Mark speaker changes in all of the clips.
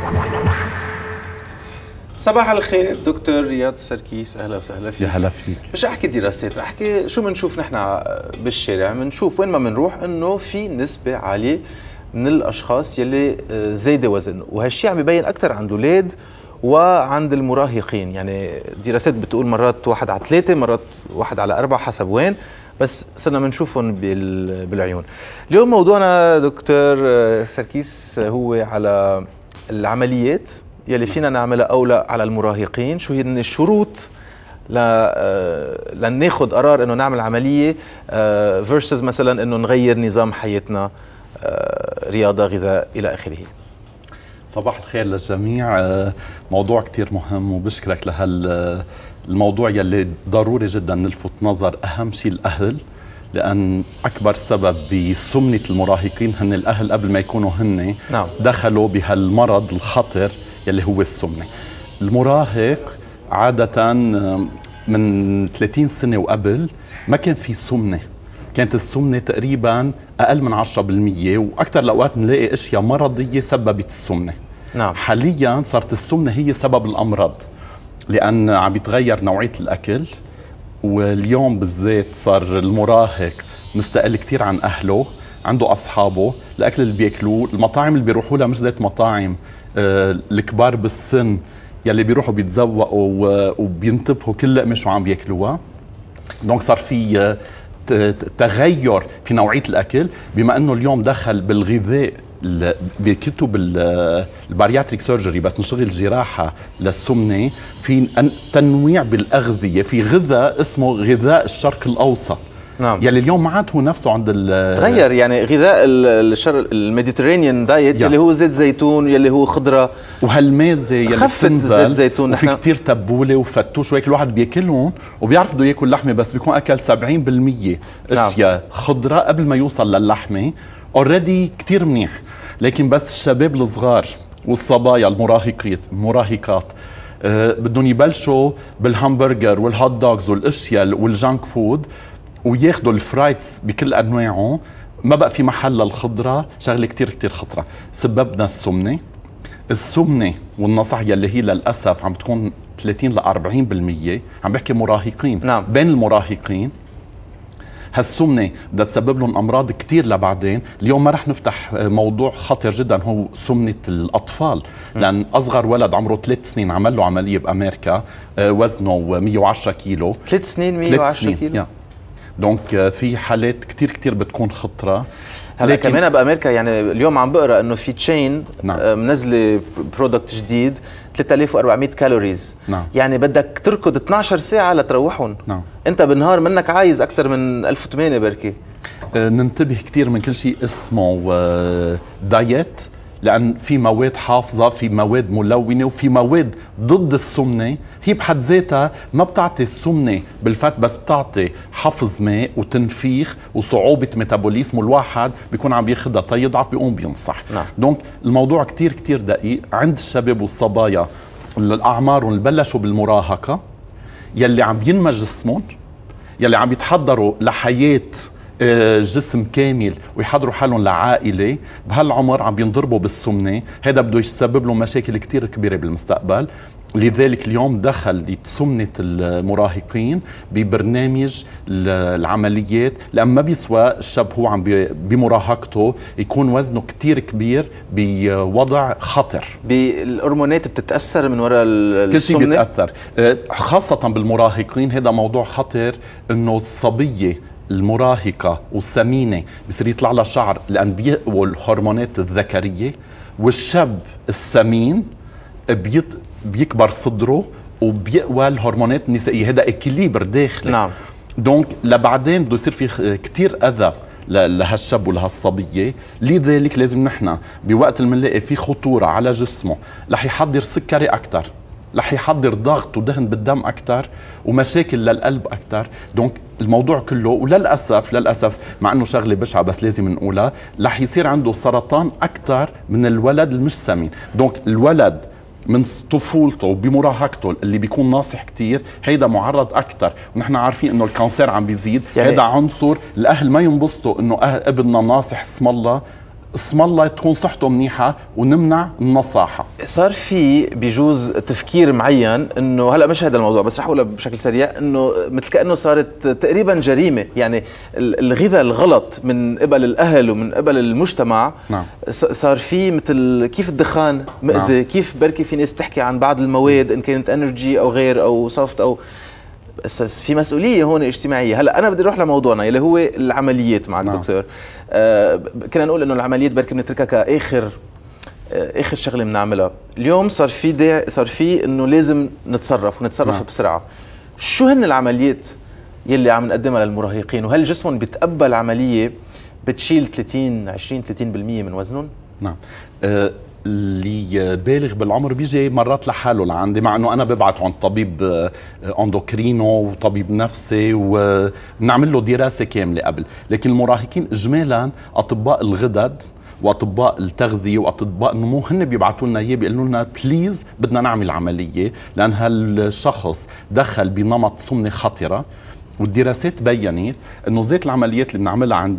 Speaker 1: صباح الخير دكتور رياض سركيس، اهلا وسهلا فيك.
Speaker 2: يا هلا فيك.
Speaker 1: مش احكي دراسات، احكي شو بنشوف نحن بالشارع، بنشوف وين ما بنروح انه في نسبه عاليه من الاشخاص يلي زايده وزن، وهالشيء عم يبين اكثر عند الاولاد وعند المراهقين. يعني دراسات بتقول مرات 1 على 3، مرات 1 على 4 حسب وين، بس صرنا بنشوفهم بالعيون. اليوم موضوعنا دكتور سركيس هو على العمليات يلي فينا نعملها أولى على المراهقين. شو هي الشروط لناخذ قرار انه نعمل عمليه versus مثلا انه نغير نظام حياتنا، رياضه، غذاء، الى اخره.
Speaker 2: صباح الخير للجميع. موضوع كتير مهم وبشكرك الموضوع يلي ضروري جدا نلفت نظر اهم شيء الاهل، لان اكبر سبب بسمنه المراهقين هن الاهل قبل ما يكونوا هن
Speaker 1: نعم.
Speaker 2: دخلوا بهالمرض الخطر يلي هو السمنه. المراهق عاده من 30 سنه وقبل ما كان في سمنه، كانت السمنه تقريبا اقل من 10%، واكثر الاوقات نلاقي اشياء مرضيه سببت السمنه.
Speaker 1: نعم.
Speaker 2: حاليا صارت السمنه هي سبب الامراض، لان عم بيتغير نوعيه الاكل، واليوم بالذات صار المراهق مستقل كثير عن اهله، عنده اصحابه، الاكل اللي بياكلوه، المطاعم اللي بيروحوا لها مش زي مطاعم الكبار بالسن يلي بيروحوا بيتذوقوا وبينتبهوا كل لقمه شو عم بياكلوها. دونك صار في تغير في نوعيه الاكل، بما انه اليوم دخل بالغذاء بكتب البارياتريك سيرجري، بس نشغل جراحه للسمنه، في تنويع بالاغذيه، في غذاء اسمه غذاء الشرق الاوسط.
Speaker 1: نعم.
Speaker 2: يلي اليوم ما عاد هو نفسه عند
Speaker 1: تغير، يعني غذاء الشرق الميديترينيان دايت يلي هو زيت زيتون، يلي هو خضره
Speaker 2: وهالمازه يلي
Speaker 1: خفت زيت زيتون،
Speaker 2: وفي كثير تبوله وفتوش وهيك، الواحد بياكلهم وبيعرف بده ياكل لحمه، بس بيكون اكل 70% اشياء خضره قبل ما يوصل للحمه. اوريدي كثير منيح، لكن بس الشباب الصغار والصبايا المراهقات بدهم يبلشوا بالهامبرجر والهوت دوغز والاشياء والجانك فود، وياخذوا الفرايتس بكل انواعه، ما بقى في محل للخضره. شغله كثير كثير خطره سببنا السمنه والنصح يلي هي للاسف عم تكون 30 ل 40%. عم بحكي مراهقين.
Speaker 1: نعم.
Speaker 2: بين المراهقين هالسمنه بدها تسبب لهم امراض كثير لبعدين. اليوم ما رح نفتح موضوع خطر جدا هو سمنه الاطفال، لان اصغر ولد عمره 3 سنين عمل له عمليه بامريكا، وزنه 110 كيلو.
Speaker 1: 3 سنين 110 كيلو.
Speaker 2: دونك في حالات كثير كثير بتكون خطره.
Speaker 1: هلا كمان بامريكا، يعني اليوم عم بقرا انه في تشين
Speaker 2: نعم.
Speaker 1: منزله برودكت جديد 3400 كالوريز.
Speaker 2: نعم.
Speaker 1: يعني بدك تركض 12 ساعه لتروحهم.
Speaker 2: نعم.
Speaker 1: انت بالنهار منك عايز اكثر من 1008 بركي.
Speaker 2: ننتبه كثير من كل شيء اسمه دايت، لأن في مواد حافظة، في مواد ملونة، وفي مواد ضد السمنة. هي بحد ذاتها ما بتعطي السمنة بالفات، بس بتعطي حفظ ماء وتنفيخ وصعوبة ميتابوليزم، والواحد بيكون عم بياخدها تيضعف بيقوم بينصح.
Speaker 1: نعم.
Speaker 2: دونك الموضوع كتير كتير دقيق عند الشباب والصبايا الأعمار اللي بلشوا بالمراهقة، يلي عم بينمج جسمهم، يلي عم يتحضروا لحياة جسم كامل ويحضروا حالهم لعائله. بهالعمر عم بينضربوا بالسمنه، هذا بده يسبب له مشاكل كثير كبيره بالمستقبل. لذلك اليوم دخل سمنه المراهقين ببرنامج العمليات، لان ما بيسوى الشاب هو عم بمراهقته يكون وزنه كثير كبير بوضع خطر.
Speaker 1: بالهرمونات بتتاثر من وراء السمنه،
Speaker 2: كل شيء بيتاثر، خاصه بالمراهقين. هذا موضوع خطر، انه الصبيه المراهقة والسمينة بصير يطلع لها شعر لأن بيقوى الهرمونات الذكرية، والشاب السمين بيكبر صدره وبيقوى الهرمونات النسائية. هذا إكيليبر داخلي.
Speaker 1: نعم.
Speaker 2: دونك لبعدين بده يصير في كتير أذى لهالشاب ولهالصبية. لذلك لازم نحن بوقت اللي بنلاقي في خطورة على جسمه رح يحضر سكري أكتر، رح يحضر ضغط ودهن بالدم أكتر ومشاكل للقلب أكتر. دونك الموضوع كله، وللأسف مع أنه شغلة بشعة بس لازم نقولها، رح يصير عنده سرطان أكتر من الولد المش سمين. دونك الولد من طفولته وبمراهقته اللي بيكون ناصح كتير، هيدا معرض أكتر. ونحن عارفين أنه الكانسير عم بيزيد، يعني هيدا عنصر الأهل ما ينبسطوا أنه ابننا ناصح اسم الله اسم الله تكون صحته منيحه ونمنع النصاحه.
Speaker 1: صار في بيجوز تفكير معين انه هلا مش هذا الموضوع، بس رح اقولها بشكل سريع، انه مثل كانه صارت تقريبا جريمه، يعني الغذاء الغلط من قبل الاهل ومن قبل المجتمع.
Speaker 2: نعم.
Speaker 1: صار في مثل كيف الدخان مأذي. نعم. كيف بركي في ناس بتحكي عن بعض المواد ان كانت انرجي او غير او سوفت او في مسؤوليه هون اجتماعيه. هلا انا بدي اروح لموضوعنا اللي هو العمليات مع الدكتور. كنا نقول انه العمليات بركي بنتركها كاخر شغله بنعملها. اليوم صار في انه لازم نتصرف بسرعه. شو هن العمليات يلي عم نقدمها للمراهقين، وهل جسمهم بيتقبل عمليه بتشيل 20-30% من وزنهم؟
Speaker 2: نعم. اللي بالغ بالعمر بيجي مرات لحاله لعندي، مع انه انا ببعته عند طبيب اندوكرينو وطبيب نفسي ونعمل له دراسه كامله قبل. لكن المراهقين اجمالا اطباء الغدد واطباء التغذيه واطباء النمو هن بيبعثوا لنا اياه، بيقولوا لنا بليز بدنا نعمل عمليه لان هالشخص دخل بنمط سمنه خطره. والدراسات بينت انه زيت العمليات اللي بنعملها عند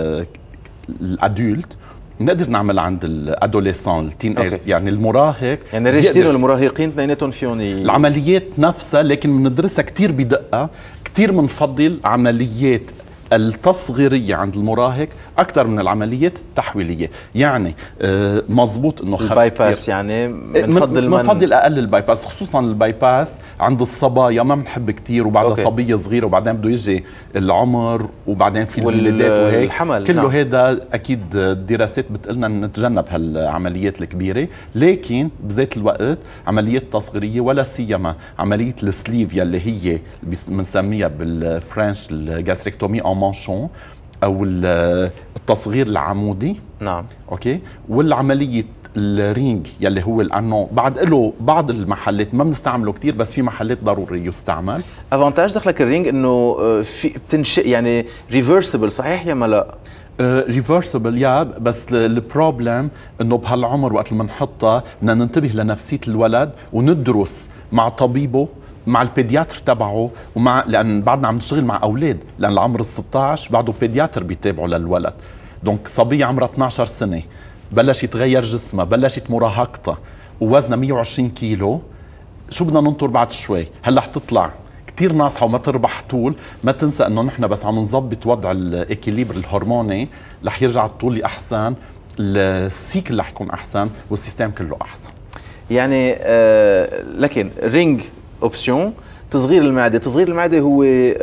Speaker 2: الادولت نقدر نعمل عند الادوليسون التين ايج، يعني المراهق،
Speaker 1: يعني الرجلين والمراهقين اثنيناتهم فيهم
Speaker 2: العمليات نفسها، لكن بندرسها كثير بدقه. كثير بنفضل عمليات التصغيريه عند المراهق اكثر من العمليات التحويليه. يعني مزبوط انه
Speaker 1: الباي باس، يعني
Speaker 2: بنفضل اقل الباي باس، خصوصا الباي باس عند الصبايا ما بنحب كثير، وبعدها صبيه صغيره وبعدين بده يجي العمر وبعدين في الولادات وهيك
Speaker 1: الحمل.
Speaker 2: كله. نعم. هذا اكيد الدراسات بتقلنا نتجنب هالعمليات الكبيره، لكن بذات الوقت عمليات تصغيريه ولا سيما عمليه السليف يلي هي بنسميها بالفرنش الجاستريكتومي او مانشون او التصغير العمودي.
Speaker 1: نعم.
Speaker 2: اوكي. والعمليه الرينج يلي هو لانه بعد له بعض المحلات ما بنستعمله كثير، بس في محلات ضروري يستعمل.
Speaker 1: افانتاج دخلك الرينج انه في بتنشئ يعني ريفرسبل، صحيح يا ما لا؟
Speaker 2: ريفرسبل يا، بس البروبلم انه بهالعمر وقت اللي بنحطها بدنا ننتبه لنفسيه الولد وندرس مع طبيبه مع البيدياتر تبعه، لان بعدنا عم نشتغل مع اولاد، لان العمر ال16 بعده بيدياتر بيتابعوا للولد. دونك صبيه عمرها 12 سنه بلش يتغير جسمها، بلشت مراهقتها ووزنها 120 كيلو، شو بدنا ننطر بعد شوي؟ هلا حتطلع كثير ناصحه وما تربح طول. ما تنسى انه نحن بس عم نظبط وضع الاكيليبر الهرموني رح يرجع الطول احسن، السيكل رح يكون احسن والسيستم كله احسن.
Speaker 1: يعني لكن رينج اوبسيون. تصغير المعده هو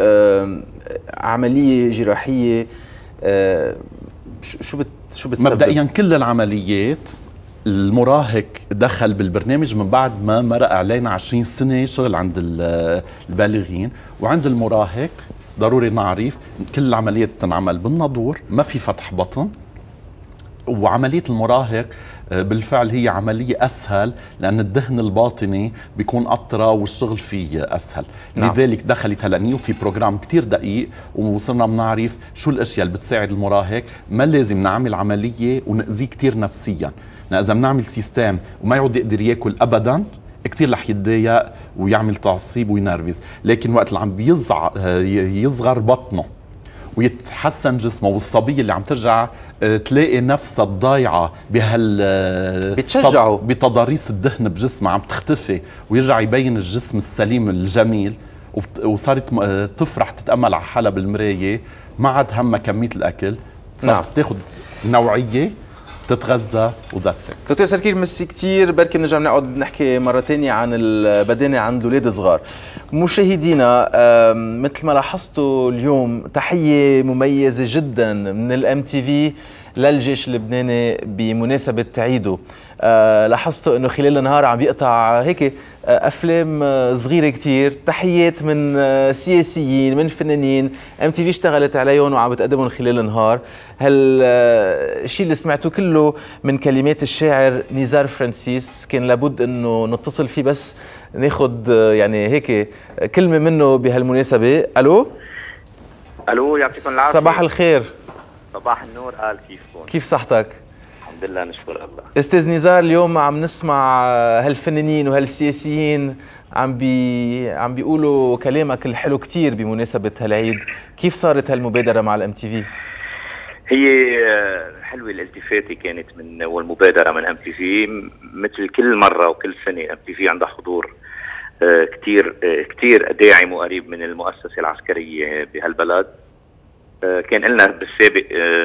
Speaker 1: عمليه جراحيه. شو بتسبب؟
Speaker 2: مبدئيا كل العمليات المراهق دخل بالبرنامج من بعد ما مرق علينا 20 سنه شغل عند البالغين، وعند المراهق ضروري نعرف كل العمليات تنعمل بالنادور، ما في فتح بطن. وعمليه المراهق بالفعل هي عملية أسهل لأن الدهن الباطني بيكون أطرى والشغل فيه أسهل. نعم. لذلك دخلت هلأ نيو في بروجرام كتير دقيق، وصرنا بنعرف شو الأشياء اللي بتساعد المراهق. ما لازم نعمل عملية ونأذيه كتير نفسيا، لأن إذا بنعمل سيستم وما يعود يقدر ياكل أبدا كتير رح يتضايق ويعمل تعصيب وينرفز. لكن وقت اللي عم يصغر بطنه ويتحسن جسمه، والصبيه اللي عم ترجع تلاقي نفسها الضايعه
Speaker 1: بتشجعه
Speaker 2: بتضاريس الدهن بجسمها عم تختفي، ويرجع يبين الجسم السليم الجميل، وصارت تفرح تتامل على حالها بالمرايه، ما عاد همها كميه الاكل، صارت تاخذ نوعيه تتغذى وذاتس ات.
Speaker 1: دكتور سركير ميرسي كثير، بركي بنرجع نقعد نحكي مره ثانيه عن البدانه عند الاولاد الصغار. مشاهدينا مثل ما لاحظتوا اليوم تحيه مميزه جدا من الام تي في للجيش اللبناني بمناسبه عيده. لاحظتوا انه خلال النهار عم بيقطع هيك افلام صغيره كثير، تحيات من سياسيين من فنانين، ام تي في اشتغلت عليهم وعم بتقدمهم خلال النهار. هالشيء اللي سمعتوه كله من كلمات الشاعر نزار فرانسيس، كان لابد انه نتصل فيه بس ناخذ يعني هيك كلمه منه بهالمناسبه. الو
Speaker 3: يعطيكم العافيه.
Speaker 1: صباح الخير.
Speaker 3: صباح النور. كيفكم؟
Speaker 1: كيف صحتك؟
Speaker 3: الحمد لله نشكر الله.
Speaker 1: استاذ نزار، اليوم عم نسمع هالفنانين وهالسياسيين عم بيقولوا كلامك الحلو كتير بمناسبة هالعيد، كيف صارت هالمبادرة مع الام تي في؟
Speaker 3: هي حلوه الالتفاته كانت من والمبادره من ام تي في. مثل كل مره وكل سنه ام تي في عندها حضور كثير داعم وقريب من المؤسسه العسكريه بهالبلد. كان لنا بالسابق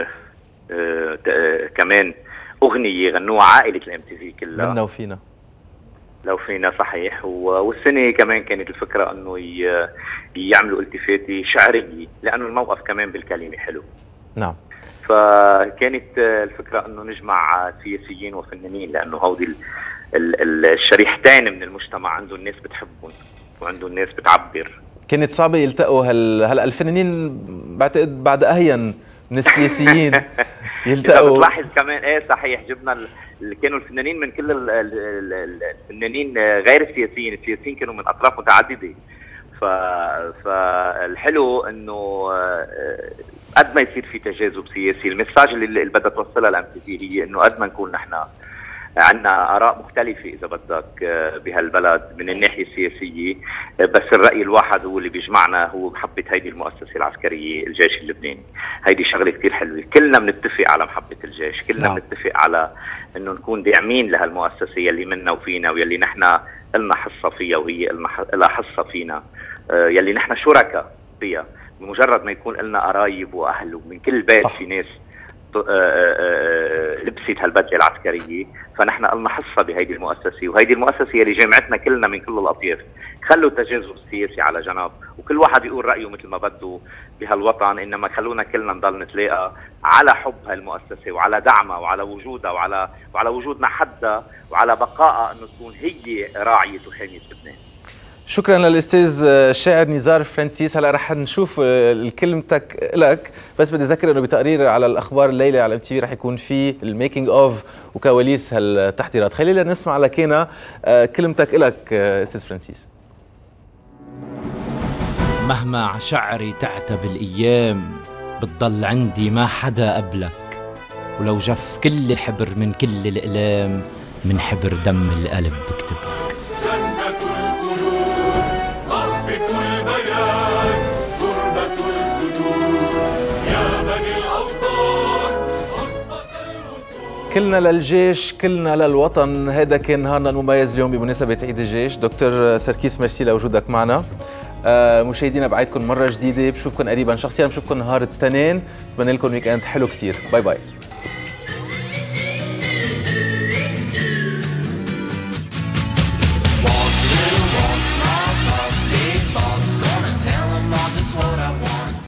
Speaker 3: كمان اغنيه غنوها عائله الام تي في كلها،
Speaker 1: منا وفينا.
Speaker 3: لو فينا صحيح. والسنه كمان كانت الفكره انه يعملوا التفاته شعريه، لانه الموقف كمان بالكلمه حلو.
Speaker 1: نعم.
Speaker 3: فكانت الفكره انه نجمع سياسيين وفنانين، لانه هودي الشريحتين من المجتمع عنده الناس بتحبهم وعنده الناس بتعبر.
Speaker 1: كانت صعبه يلتقوا هلا الفنانين بعتقد بعد اهين من السياسيين يلتقوا.
Speaker 3: بتلاحظ كمان صحيح، جبنا كانوا الفنانين من كل الفنانين غير السياسيين كانوا من اطراف متعدده. فالحلو انه قد ما يصير في تجاذب سياسي، المساج اللي بدها توصلها الام تي في هي انه قد ما نكون نحن عندنا آراء مختلفة إذا بدك بهالبلد من الناحية السياسية، بس الرأي الواحد هو اللي بيجمعنا، هو محبة هيدي المؤسسة العسكرية الجيش اللبناني. هيدي شغلة كتير حلوة، كلنا بنتفق على محبة الجيش، كلنا بنتفق على إنه نكون داعمين لهالمؤسسة يلي منا وفينا، ويلي نحن لنا حصة فيها وهي لها حصة فينا، يلي نحن شركاء فيها. بمجرد ما يكون لنا قرايب وأهل ومن كل بيت في ناس لبست هالبدله العسكريه، فنحن لنا حصه بهيدي المؤسسه، وهيدي المؤسسه اللي جمعتنا كلنا من كل الاطياف. خلوا التجاذب السياسي على جنب، وكل واحد يقول رايه مثل ما بده بهالوطن، انما خلونا كلنا نضل نتلاقى على حب هالمؤسسه وعلى دعمها وعلى وجودها وعلى وجودنا حدها وعلى بقائها انه تكون هي راعيه وحاميه لبنان.
Speaker 1: شكرا للاستاذ الشاعر نزار فرانسيس. هلا رح نشوف كلمتك لك، بس بدي اذكر انه بتقرير على الاخبار الليله على ام تي في رح يكون في الميكينج اوف وكواليس هالتحضيرات. خلينا نسمع لكينا كلمتك لك استاذ فرانسيس.
Speaker 4: مهما عشعري تعتب الايام، بتضل عندي ما حدا قبلك، ولو جف كل حبر من كل الاقلام، من حبر دم القلب بكتب لك.
Speaker 1: كلنا للجيش، كلنا للوطن. هذا كان نهارنا المميز اليوم بمناسبة عيد الجيش. دكتور سركيس ميرسي لوجودك معنا. مشاهدينا بعيدكم مرة جديدة، بشوفكم قريبا. شخصيا بشوفكم نهار الاثنين. بتمنى لكم ويك اند حلو كتير. باي باي.